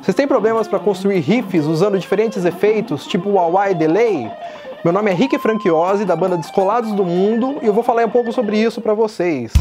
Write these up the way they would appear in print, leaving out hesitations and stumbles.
Vocês têm problemas para construir riffs usando diferentes efeitos, tipo wah-wah e delay? Meu nome é Rick Franchiozzi, da banda Descolados do Mundo, e eu vou falar um pouco sobre isso para vocês.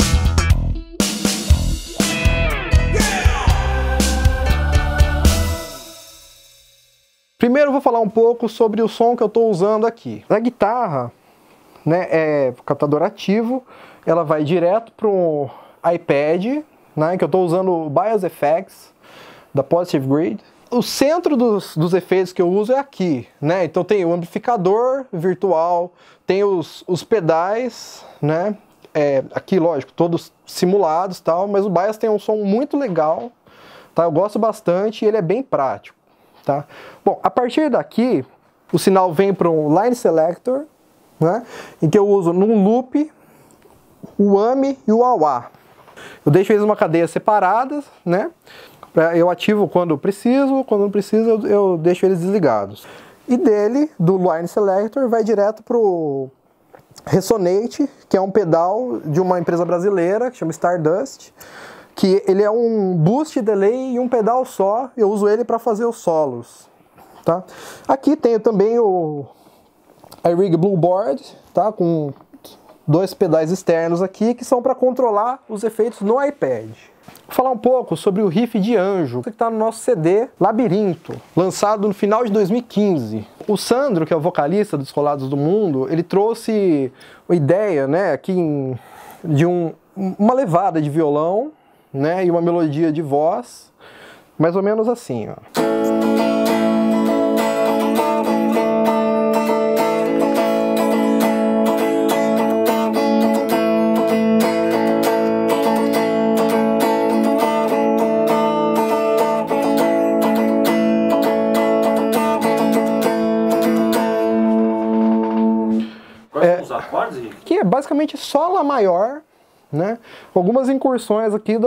Primeiro eu vou falar um pouco sobre o som que eu estou usando aqui. A guitarra, né, é captador ativo, ela vai direto para o iPad, né, que eu estou usando o Bias FX da Positive Grid. O centro dos efeitos que eu uso é aqui, né? Então tem o amplificador virtual, tem os pedais, né? Aqui, lógico, todos simulados e tal, mas o Bias tem um som muito legal, tá? Eu gosto bastante e ele é bem prático. Tá? Bom, a partir daqui, o sinal vem para um Line Selector, né, em que eu uso num loop o AMI e o wah-wah. Eu deixo eles numa cadeia separadas, né, eu ativo quando preciso, quando não preciso eu deixo eles desligados. E dele, do Line Selector, vai direto para o Resonate, que é um pedal de uma empresa brasileira, que chama Stardust, que ele é um boost, delay e um pedal só, eu uso ele para fazer os solos, tá? Aqui tenho também o iRig Blueboard, tá? Com dois pedais externos aqui, que são para controlar os efeitos no iPad. Vou falar um pouco sobre o riff de Anjo, que está no nosso CD Labirinto, lançado no final de 2015. O Sandro, que é o vocalista dos Descolados do Mundo, ele trouxe a ideia, né, aqui de uma levada de violão, né, e uma melodia de voz, mais ou menos assim, ó. Quais são os acordes, Rick? Que é basicamente só Lá maior, né? Algumas incursões aqui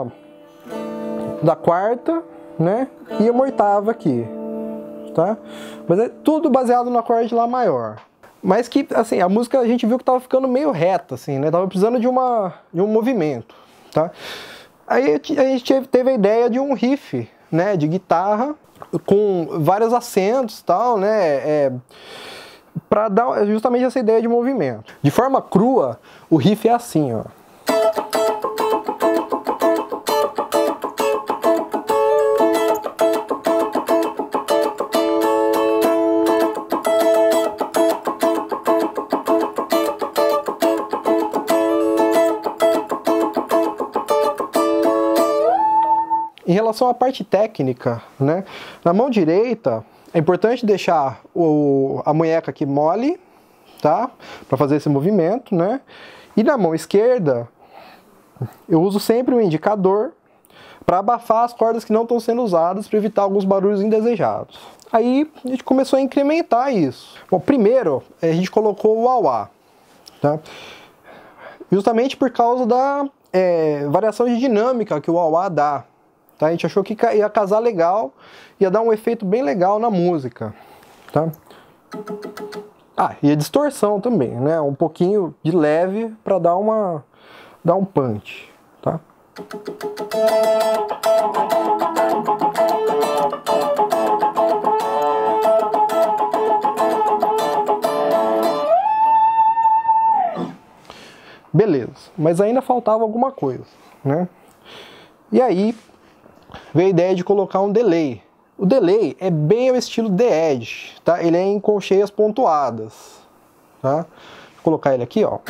da quarta, né? E uma oitava aqui, tá? Mas é tudo baseado no acorde de Lá maior. Mas que, assim, a música a gente viu que tava ficando meio reta, assim, né? Tava precisando de um movimento, tá? Aí a gente teve a ideia de um riff, né? De guitarra com vários acentos e tal, né? Para dar justamente essa ideia de movimento. De forma crua, o riff é assim, ó. Em relação à parte técnica, né? Na mão direita, é importante deixar a munheca aqui mole, tá? Para fazer esse movimento, né? E na mão esquerda, eu uso sempre um indicador para abafar as cordas que não estão sendo usadas, para evitar alguns barulhos indesejados. Aí a gente começou a incrementar isso. Bom, primeiro a gente colocou o wah-wah, tá? Justamente por causa da variação de dinâmica que o wah-wah dá. Tá? A gente achou que ia casar legal, ia dar um efeito bem legal na música, tá? E a distorção também, né? Um pouquinho de leve para dar um punch, tá? Beleza, mas ainda faltava alguma coisa, né? E aí veio a ideia de colocar um delay. O delay é bem ao estilo The Edge, tá? Ele é em colcheias pontuadas, tá? Vou colocar ele aqui, ó.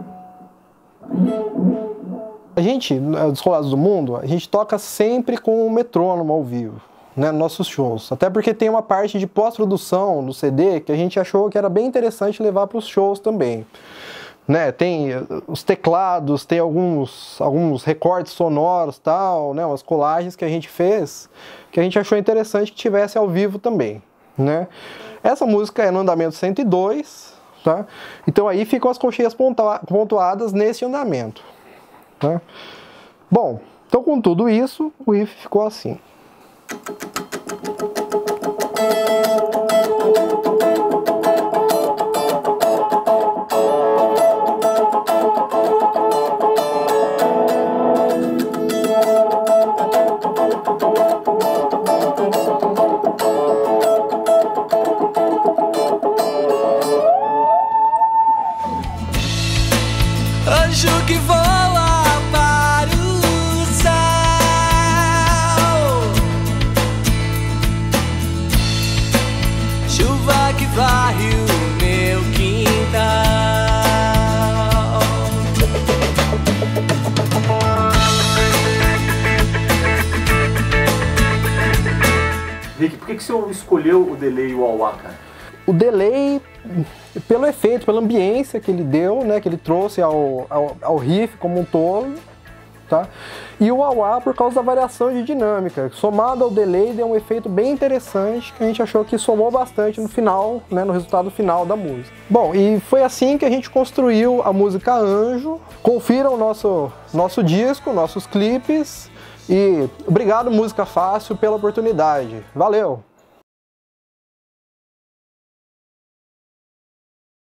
A gente, nos Descolados do Mundo, a gente toca sempre com um metrônomo ao vivo, né, nos nossos shows. Até porque tem uma parte de pós-produção no CD que a gente achou que era bem interessante levar para os shows também. Né, tem os teclados, tem alguns recortes sonoros, tal, né, umas colagens que a gente fez, que a gente achou interessante que tivesse ao vivo também, né. Essa música é no andamento 102, tá? Então aí ficam as colcheias pontuadas nesse andamento, tá? Bom, então com tudo isso, o riff ficou assim. varre o meu quintal. Rick, por que que você escolheu o delay e o wah-wah, cara? O delay, pelo efeito, pela ambiência que ele deu, né, que ele trouxe ao riff como um todo, tá? E o wah-wah por causa da variação de dinâmica. Somado ao delay, deu um efeito bem interessante que a gente achou que somou bastante no final, né, no resultado final da música. Bom, e foi assim que a gente construiu a música Anjo. Confiram o nosso disco, nossos clipes. E obrigado, Música Fácil, pela oportunidade. Valeu!